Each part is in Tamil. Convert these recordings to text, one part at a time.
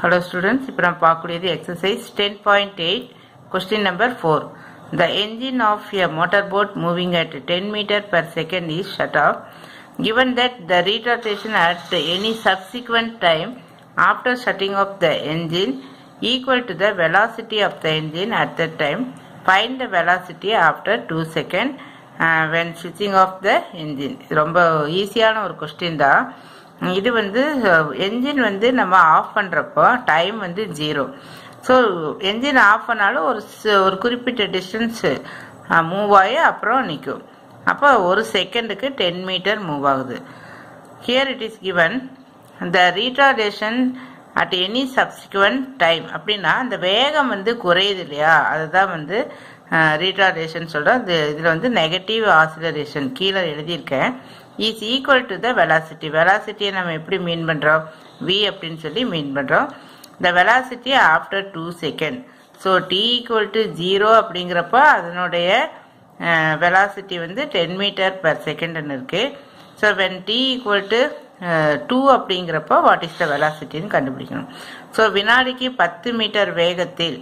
Hello students, இப்போ நாம் பார்க்கக்கூடியது exercise 10.8 question number 4. The engine of a motorboat moving at 10 meter per second is shut off. Given that the retardation at any subsequent time after shutting off the engine equal to the velocity of the engine at that time, find the velocity after 2 seconds when switching off the engine. ரொம்ப ஈஸியான ஒரு கொஸ்டின் தான். இது வந்து என்ஜின் வந்து நம்ம ஆஃப் பண்ணுறப்போ டைம் வந்து 0. ஸோ என்ஜின் ஆஃப் பண்ணாலும் ஒரு குறிப்பிட்ட டிஸ்டன்ஸு மூவ் ஆகி அப்புறம் நிற்கும். அப்போ ஒரு செகண்டுக்கு 10 மீட்டர் மூவ் ஆகுது. Here it is given the retardation at any subsequent time. அப்படின்னா அந்த வேகம் வந்து குறையுது இல்லையா, அதுதான் வந்து ரீட்டார்டேஷன் சொல்கிறோம். இதில் வந்து நெகட்டிவ் ஆசிலரேஷன் கீழே எழுதியிருக்கேன். Is equal to the velocity. வெலாசிட்டியை நம்ம எப்படி மீன் பண்ணுறோம்? வி அப்படின்னு சொல்லி மீன் பண்ணுறோம். The velocity after 2 second. So t equal to 0 அப்படிங்கிறப்ப அதனுடைய வெலாசிட்டி வந்து 10 மீட்டர் பெர் செகண்ட்னு இருக்குது. So when t equal to 2 அப்படிங்கிறப்போ வாட் இஸ் த வெலாசிட்டின்னு கண்டுபிடிக்கணும். ஸோ வினாடிக்கு 10 மீட்டர் வேகத்தில்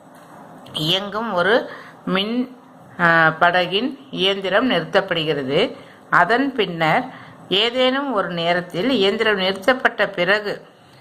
இயங்கும் ஒரு மின் படகின் இயந்திரம் நிறுத்தப்படுகிறது. அதன் பின்னர் ஏதேனும் ஒரு நேரத்தில் இயந்திரம் நிறுத்தப்பட்ட பிறகு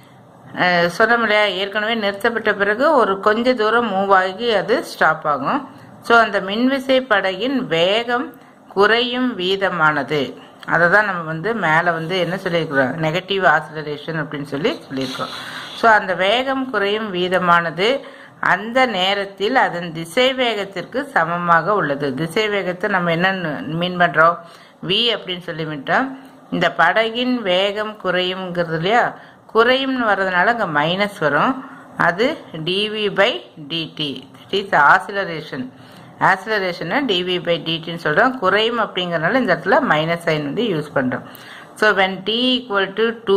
சொன்னோம் இல்லையா, ஏற்கனவே நிறுத்தப்பட்ட பிறகு ஒரு கொஞ்ச தூரம் மூவ் ஆகி அது ஸ்டாப் ஆகும். ஸோ அந்த மின்விசை படகின் வேகம் குறையும் வீதமானது. அதை தான் நம்ம வந்து மேலே வந்து என்ன சொல்லியிருக்கிறோம், நெகட்டிவ் ஆசிலரேஷன் அப்படின்னு சொல்லியிருக்கோம். ஸோ அந்த வேகம் குறையும் வீதமானது அந்த நேரத்தில் அதன் திசை வேகத்திற்கு சமமாக உள்ளது. திசை வேகத்தை நம்ம என்ன மீன் பண்ணுறோம்? வி அப்படின்னு சொல்லிவிட்டோம். இந்த படகின் வேகம் குறையுங்கிறது இல்லையா, குறையும்னு வர்றதுனால அங்கே மைனஸ் வரும். அது d v by d t. It is acceleration. ஆசிலரேஷனை டிவி பை டிடின்னு சொல்கிறோம். குறையும் அப்படிங்கிறதுனால இந்த இடத்துல மைனஸ் சைன் வந்து யூஸ் பண்ணுறோம். So when t equal to 2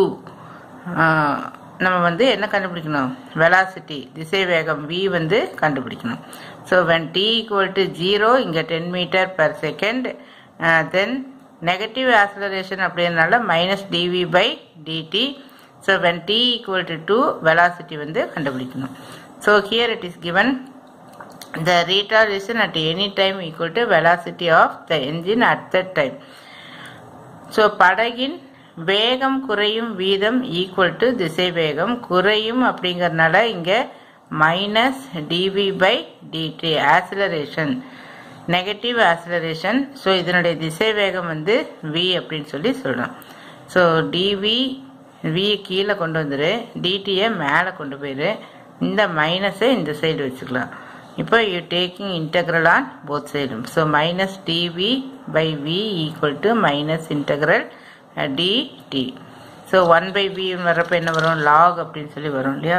நம்ம வந்து என்ன கண்டுபிடிக்கணும்? வெலாசிட்டி, திசை வேகம் வி வந்து கண்டுபிடிக்கணும். So when t equal to 0, இங்கே 10 metre per second. Then negative acceleration அப்படின்றனால minus d v by d t. So when t equal to 2 velocity வந்து கண்டுபிடிக்கணும். So here it is given the retardation at any time equal to velocity of the engine at that time. So படகின் வேகம் குறையும் வீதம் ஈக்குவல் டு திசை வேகம் குறையும் அப்படிங்கறதுனால இங்கே minus d v by d t. Acceleration, negative acceleration. So இதனுடைய திசை வேகம் வந்து வி அப்படின்னு சொல்கிறோம். ஸோ டிவி வி கீழே கொண்டு வந்துரு, டிடியை மேலே கொண்டு போயிரு, இந்த மைனஸை இந்த சைடு வச்சுக்கலாம். இப்போ you taking integral on both சைடும். So minus d v by v equal to minus integral dt. So 1 by v வரப்ப என்ன வரும்? log அப்படின்னு சொல்லி வரும் இல்லையா.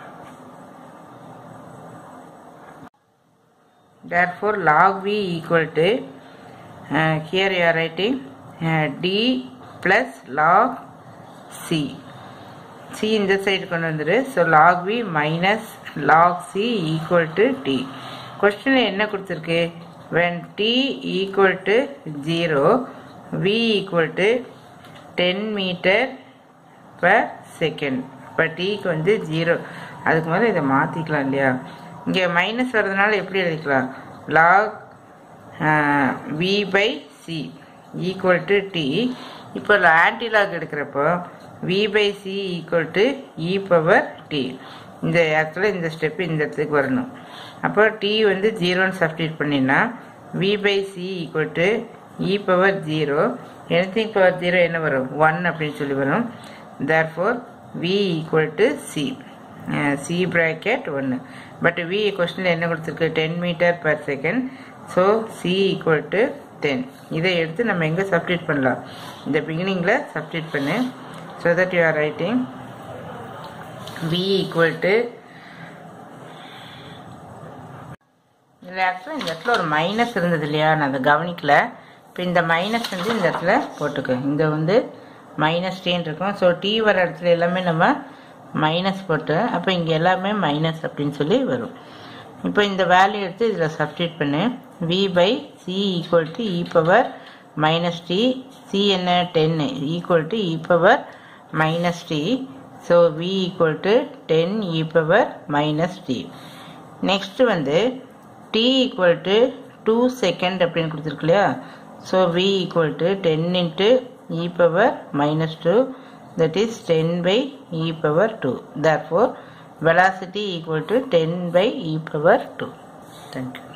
therefore log v equal to here you are writing d plus log c. c இந்த சைடு கொண்டு வந்துரு. So log v minus log c equal to t. கொஸ்டின்ல என்ன கொடுத்துருக்கு? when t equal to 0 v equal to 10 metre per second. இப்போ டீக்கு வந்து 0. அதுக்கு மேலே இதை மாற்றிக்கலாம் இல்லையா. இங்கே மைனஸ் வர்றதுனால எப்படி எழுதிக்கலாம்? Log v by c equal to t. இப்போ ஆன்டி லாக் எடுக்கிறப்போ v by c equal to e power t. இந்த இடத்துல இந்த ஸ்டெப்பு இந்த இடத்துக்கு வரணும். அப்போ டி வந்து 0ன்னு சப்ஸ்டிட் பண்ணினா v by c equal to e power 0. anything power 0 என்ன வரும்? 1 அப்படின்னு சொல்லி வரும். therefore v equal to c. c bracket 1. But v கொஸ்டின்ல என்ன கொடுத்துருக்கு? 10 metre per second. So c equal to 10. இதை எடுத்து நம்ம எங்கே சப்ஸ்டிட் பண்ணலாம்? இந்த பிகினிங்கில் சப்ஸ்டிட் பண்ணு. So that you are writing v equal to இதில் ஆக்சுவலாக இந்த இடத்துல ஒரு மைனஸ் இருந்தது இல்லையா, நான் அதை கவனிக்கல. இப்போ இந்த மைனஸ் வந்து இந்த இடத்துல போட்டுக்க. இந்த வந்து மைனஸ் டேன் இருக்கும். ஸோ டி வர இடத்துல எல்லாமே நம்ம மைனஸ் போட்டு அப்போ இங்கே எல்லாமே மைனஸ் அப்படின்னு சொல்லி வரும். இப்போ இந்த வேல்யூ எடுத்து இதில் சப்ஸ்டிட் பண்ணு. V by c equal to e power minus t. C என்ன? 10 equal to e power minus t. So v equal to 10 e power minus t. Next வந்து t equal to 2 second அப்படின்னு கொடுத்திருக்கு இல்லையா. So v equal to 10 into e power minus 2, that is 10 by e power 2. Therefore velocity equal to 10 by e power 2. Thank you.